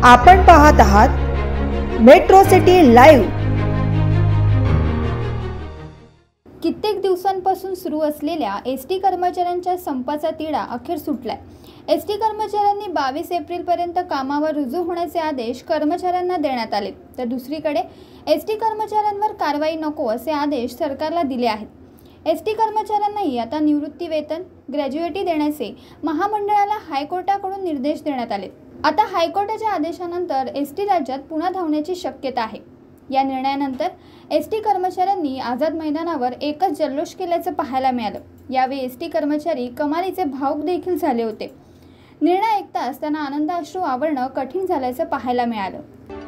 आपण पाहत आहात मेट्रो सिटी लाईव्ह। कित्येक दिवसांपासून सुरू असलेल्या एसटी कर्मचाऱ्यांच्या संपाचा तिढा अखेर सुटलाय। एसटी कर्मचाऱ्यांनी 22 एप्रिलपर्यंत कामावर रुजू होण्याचे आदेश कर्मचाऱ्यांना देण्यात आले, तर दुसरीकडे एसटी कर्मचाऱ्यांवर कारवाई नको असे आदेश सरकारला दिले आहेत। एसटी कर्मचाऱ्यांनाही आता निवृत्ती वेतन, ग्रॅज्युएटी देण्याचे महामंडळाला हायकोर्टाकडून निर्देश देण्यात आले। आता हायकोर्टाच्या आदेशानंतर एसटी राज्यात पुन्हा धावण्याची शक्यता आहे। या निर्णयानंतर एसटी कर्मचाऱ्यांनी आझाद मैदानावर एकच जल्लोष केल्याचं पाहायला मिळालं। यावेळी एसटी कर्मचारी कमालीचे भावुक देखील झाले होते। निर्णय ऐकताच त्यांना आनंदाश्रू आवरणं कठीण झाल्याचं पाहायला मिळालं।